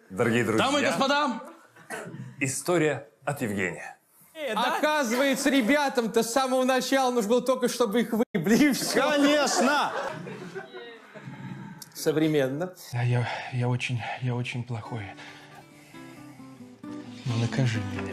Дорогие друзья, дамы и господа, история от Евгения. Оказывается, ребятам-то с самого начала нужно было только, чтобы их выебли, и все. Конечно! Современно. Да, я очень плохой. Ну, накажи меня.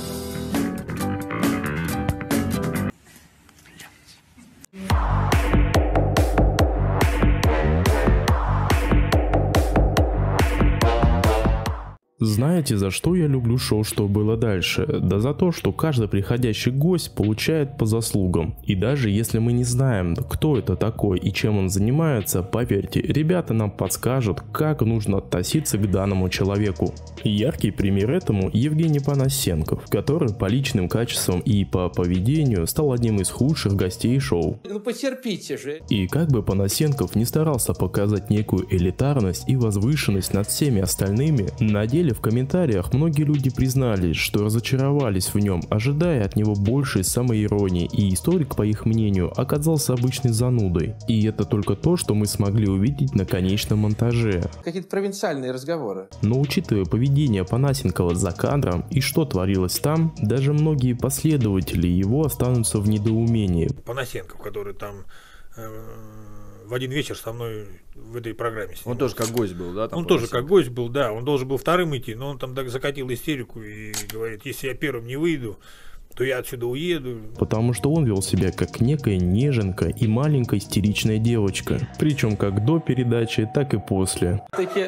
Знаете, за что я люблю шоу «Что было дальше»? Да за то, что каждый приходящий гость получает по заслугам. И даже если мы не знаем, кто это такой и чем он занимается, поверьте, ребята нам подскажут, как нужно относиться к данному человеку. Яркий пример этому Евгений Панасенков, который по личным качествам и по поведению стал одним из худших гостей шоу. Ну потерпите же. И как бы Панасенков не старался показать некую элитарность и возвышенность над всеми остальными, на деле в комментариях многие люди признались, что разочаровались в нем, ожидая от него большей самоиронии, и историк, по их мнению, оказался обычной занудой. И это только то, что мы смогли увидеть на конечном монтаже. Какие-то провинциальные разговоры. Но учитывая поведение Панасенкова за кадром и что творилось там, даже многие последователи его останутся в недоумении. Панасенков, который там в один вечер со мной в этой программе снимался. Он тоже как гость был, да? Там он тоже как гость был, да. Он должен был вторым идти, но он там закатил истерику и говорит, если я первым не выйду, то я отсюда уеду. Потому что он вел себя как некая неженка и маленькая истеричная девочка. Причем как до передачи, так и после.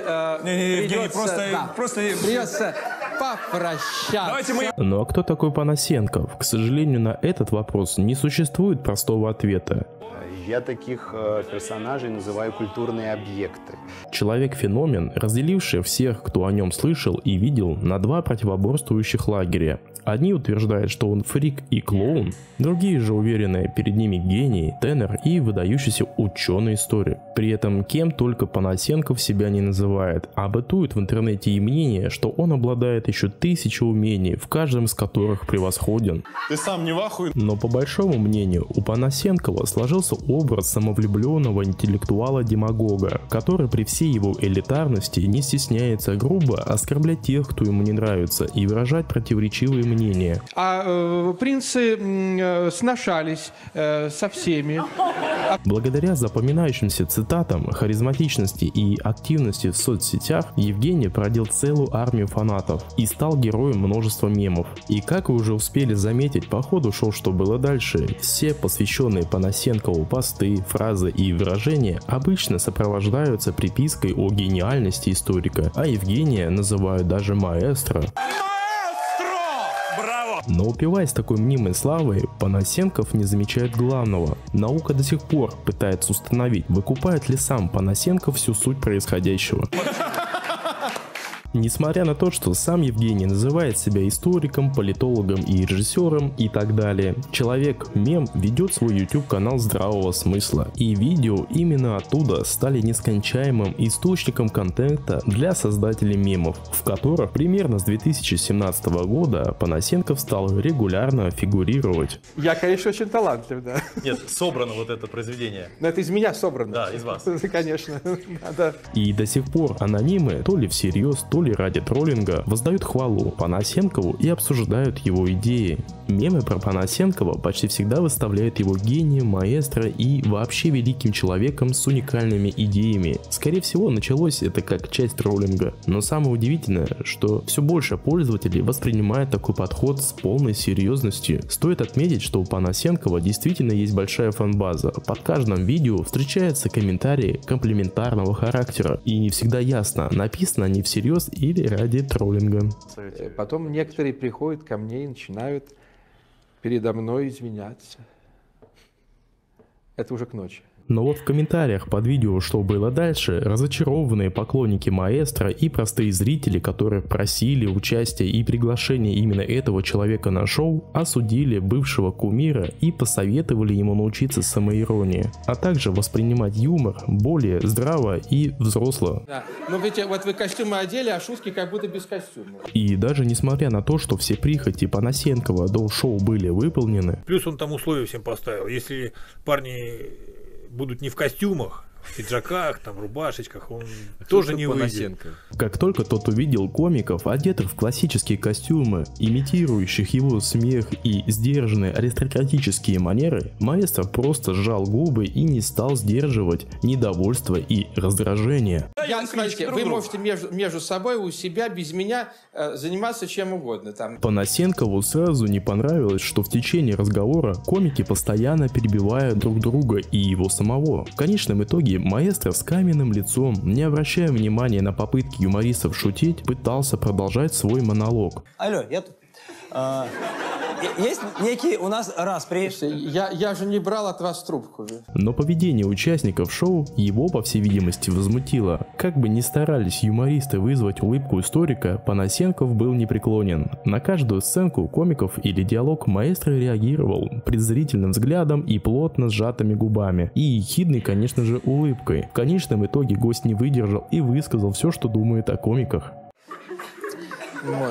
Придется попрощаться. Ну а кто такой Панасенков? К сожалению, на этот вопрос не существует простого ответа. Я таких персонажей называю культурные объекты. Человек-феномен, разделивший всех, кто о нем слышал и видел, на два противоборствующих лагеря. Одни утверждают, что он фрик и клоун, другие же уверены, перед ними гений, тенор и выдающийся ученый-историк. При этом кем только Панасенков себя не называет, а бытует в интернете и мнение, что он обладает еще 1000 умений, в каждом из которых превосходен. Ты сам не в ахуе? Но по большому мнению, у Панасенкова сложился образ самовлюбленного интеллектуала-демагога, который при всей его элитарности не стесняется грубо оскорблять тех, кто ему не нравится, и выражать противоречивые мнения. А принцы сношались со всеми. Благодаря запоминающимся цитатам, харизматичности и активности в соцсетях, Евгений породил целую армию фанатов и стал героем множества мемов. И как вы уже успели заметить по ходу шоу «Что было дальше», все посвященные Панасенкову посты, фразы и выражения обычно сопровождаются припиской о гениальности историка, а Евгения называют даже маэстро. Но упиваясь такой мнимой славой, Панасенков не замечает главного. Наука до сих пор пытается установить, выкупает ли сам Панасенков всю суть происходящего. Несмотря на то, что сам Евгений называет себя историком, политологом и режиссером и так далее, человек-мем ведет свой YouTube-канал здравого смысла, и видео именно оттуда стали нескончаемым источником контента для создателей мемов, в которых примерно с 2017 года Панасенков стал регулярно фигурировать. Я, конечно, очень талантлив, да. Нет, собрано вот это произведение. Но это из меня собрано. Да, из вас. Конечно, да. И до сих пор анонимы, то ли всерьез, то ли ради троллинга, воздают хвалу Панасенкову и обсуждают его идеи. Мемы про Панасенкова почти всегда выставляют его гением, маэстро и вообще великим человеком с уникальными идеями. Скорее всего, началось это как часть троллинга. Но самое удивительное, что все больше пользователей воспринимают такой подход с полной серьезностью. Стоит отметить, что у Панасенкова действительно есть большая фан-база. Под каждым видео встречаются комментарии комплиментарного характера. И не всегда ясно, написано они всерьез или ради троллинга. Потом некоторые приходят ко мне и начинают передо мной извиняться. Это уже к ночи. Но вот в комментариях под видео «Что было дальше» разочарованные поклонники маэстро и простые зрители, которые просили участия и приглашения именно этого человека на шоу, осудили бывшего кумира и посоветовали ему научиться самоиронии, а также воспринимать юмор более здраво и взросло. Да. Но ведь вот вы костюмы одели, а шутки как будто без костюма. И даже несмотря на то, что все прихоти Панасенкова до шоу были выполнены. Плюс он там условия всем поставил. Если парни будут не в костюмах, в пиджаках, там, рубашечках, он тоже не выйдет. Панасенко. Как только тот увидел комиков, одетых в классические костюмы, имитирующих его смех и сдержанные аристократические манеры, маэстро просто сжал губы и не стал сдерживать недовольство и раздражение. Смотрите, вы можете между собой у себя без меня заниматься чем угодно. Там. Панасенкову сразу не понравилось, что в течение разговора комики постоянно перебивают друг друга и его самого. В конечном итоге маэстро с каменным лицом, не обращая внимания на попытки юмористов шутить, пытался продолжать свой монолог. Алло, я тут. Есть некий у нас распри. Я же не брал от вас трубку. Но поведение участников шоу его, по всей видимости, возмутило. Как бы ни старались юмористы вызвать улыбку историка, Панасенков был непреклонен. На каждую сценку комиков или диалог маэстро реагировал презрительным взглядом и плотно сжатыми губами. И ехидной, конечно же, улыбкой. В конечном итоге гость не выдержал и высказал все, что думает о комиках. Вот.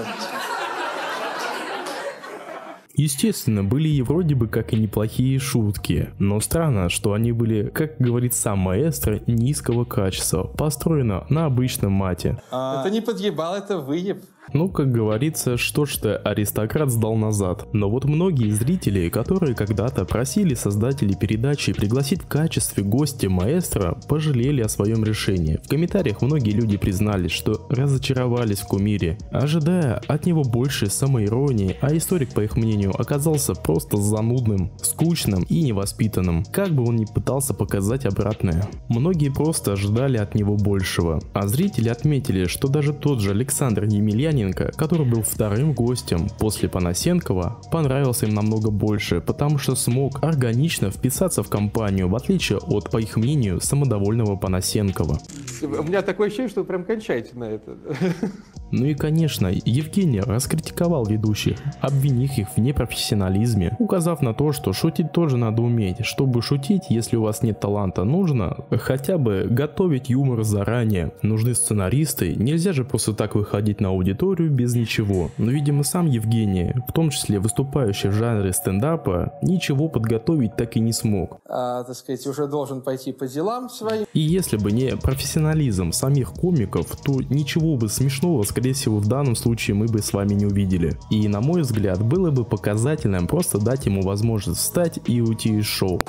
Естественно, были и вроде бы как и неплохие шутки, но странно, что они были, как говорит сам маэстро, низкого качества, построено на обычном мате. Это не подъебал, это выеб. Ну, как говорится, что ж ты, аристократ, сдал назад. Но вот многие зрители, которые когда-то просили создателей передачи пригласить в качестве гостя маэстро, пожалели о своем решении. В комментариях многие люди признались, что разочаровались в кумире, ожидая от него больше самоиронии, а историк, по их мнению, оказался просто занудным, скучным и невоспитанным, как бы он ни пытался показать обратное. Многие просто ожидали от него большего, а зрители отметили, что даже тот же Александр Емельяненко, который был вторым гостем после Панасенкова, понравился им намного больше, потому что смог органично вписаться в компанию, в отличие от, по их мнению, самодовольного Панасенкова. У меня такое ощущение, что вы прям кончаете на это. Ну и конечно, Евгений раскритиковал ведущих, обвинив их в непрофессионализме, указав на то, что шутить тоже надо уметь. Чтобы шутить, если у вас нет таланта, нужно хотя бы готовить юмор заранее. Нужны сценаристы, нельзя же просто так выходить на аудиторию без ничего. Но, видимо, сам Евгений, в том числе выступающий в жанре стендапа, ничего подготовить так и не смог. Так сказать, уже должен пойти по делам своим. И если бы не профессионализм самих комиков, то ничего бы смешного, скорее всего, в данном случае мы бы с вами не увидели. И, на мой взгляд, было бы показательным просто дать ему возможность встать и уйти из шоу.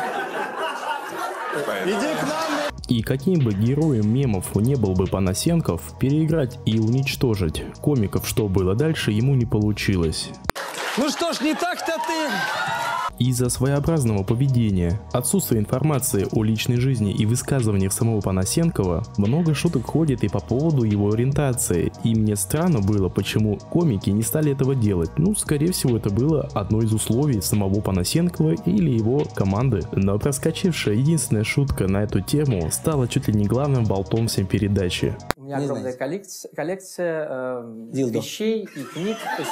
Иди к нам! И каким бы героем мемов не был бы Панасенков, переиграть и уничтожить комиков, что было дальше, ему не получилось. Ну что ж, не так-то ты... Из-за своеобразного поведения, отсутствия информации о личной жизни и высказываниях самого Панасенкова, много шуток ходит и по поводу его ориентации. И мне странно было, почему комики не стали этого делать. Ну, скорее всего, это было одно из условий самого Панасенкова или его команды. Но проскочившая единственная шутка на эту тему стала чуть ли не главным болтом всей передачи. У меня огромная коллекция вещей и книг,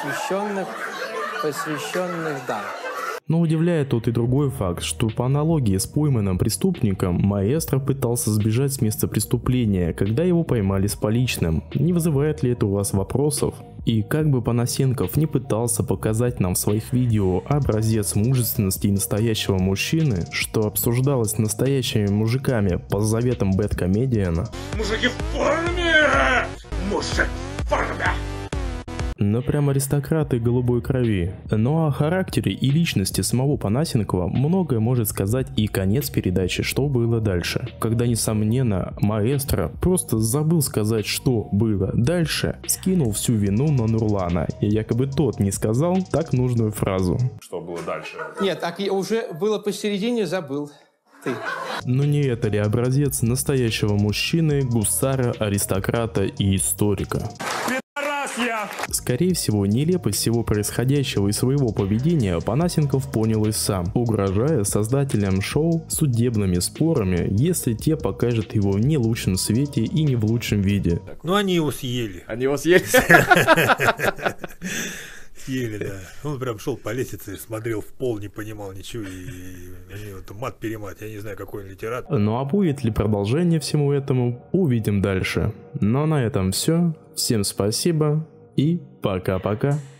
посвященных да. Но удивляет тот и другой факт, что по аналогии с пойманным преступником, маэстро пытался сбежать с места преступления, когда его поймали с поличным. Не вызывает ли это у вас вопросов? И как бы Панасенков не пытался показать нам в своих видео образец мужественности и настоящего мужчины, что обсуждалось настоящими мужиками по заветам бэдкомедиана. Мужики в форме! Мужик в форме! Но прям аристократы голубой крови. Но о характере и личности самого Панасенкова многое может сказать и конец передачи, что было дальше. Когда, несомненно, маэстро просто забыл сказать, что было дальше, скинул всю вину на Нурлана, и якобы тот не сказал так нужную фразу. Что было дальше? Нет, так уже было посередине, забыл. Ты. Но не это ли образец настоящего мужчины, гусара, аристократа и историка? Скорее всего, нелепость всего происходящего и своего поведения Панасенков понял и сам, угрожая создателям шоу судебными спорами, если те покажут его в не лучшем свете и не в лучшем виде. Ну, они его съели. Они его съели? Съели, да. Он прям шел по лестнице, смотрел в пол, не понимал ничего, и мат-перемат, я не знаю, какой он литератор. Ну а будет ли продолжение всему этому, увидим дальше. Но на этом все. Всем спасибо и пока-пока.